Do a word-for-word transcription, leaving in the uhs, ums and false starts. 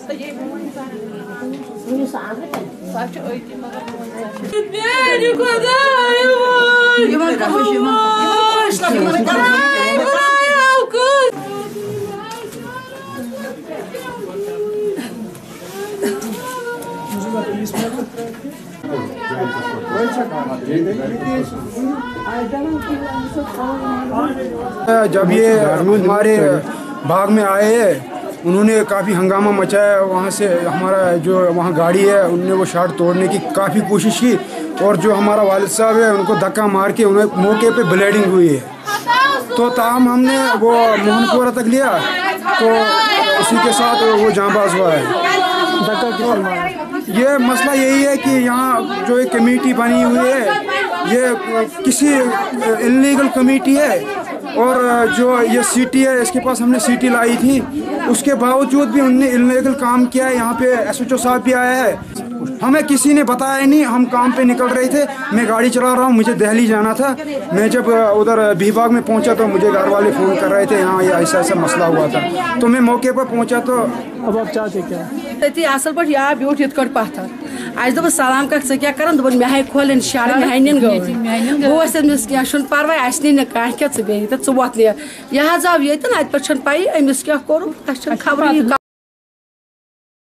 जब ये हमारे बाग में आए हैं उन्होंने काफ़ी हंगामा मचाया। वहाँ से हमारा जो वहाँ गाड़ी है उनने वो शार्ट तोड़ने की काफ़ी कोशिश की और जो हमारा वालिद साहब है उनको धक्का मार के उन्हें मौके पे ब्लीडिंग हुई है। तो ताहम हमने वो मोहनपुरा तक लिया तो उसी के साथ वो जांबाज हुआ है। ये मसला यही है कि यहाँ जो एक कमेटी बनी हुई है ये किसी इल्लीगल कमेटी है और जो ये सीटी है इसके पास हमने सीटी लाई थी, उसके बावजूद भी उनने इल्लीगल काम किया है। यहाँ पे एसएचओ साहब भी आया है, हमें किसी ने बताया नहीं। हम काम पे निकल रहे थे, मैं गाड़ी चला रहा हूँ, मुझे दिल्ली जाना था। मैं जब उधर बीबाग में पहुँचा तो मुझे घर वाले फ़ोन कर रहे थे यहाँ ये ऐसा ऐसा मसला हुआ था। तो मैं मौके पर पहुँचा तो अब आप चाहते क्या तथी असल पे या ब्यूट इत कट पत्थर आज दप सलाम कर क्या कर मे हाई खोल शार मेहन गस क्या पर्वा अन कह क्या बे वोत यह आव ये पे पाई अमिस क्या कोर खबर।